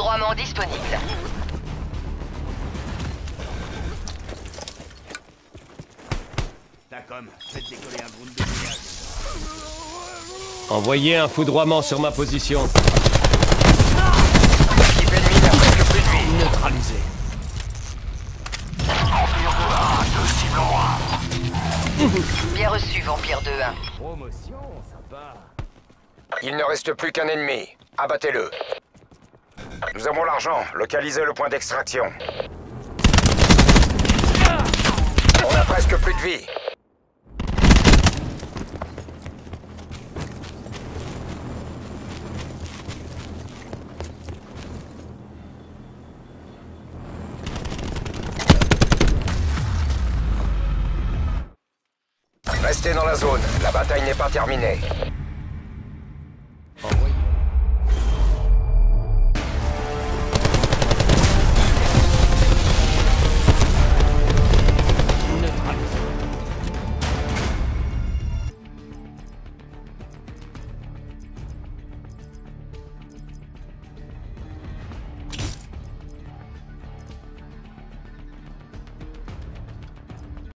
foudroiement disponible. Tacom, faites décoller un drone de voyage. Envoyez un foudroiement sur ma position. L'équipe ennemie n'a presque plus de vie. Neutralisé. Bien reçu, Vampire 2-1. Promotion, sympa. Il ne reste plus qu'un ennemi. Abattez-le. Nous avons l'argent. Localisez le point d'extraction. On a presque plus de vie. Restez dans la zone. La bataille n'est pas terminée.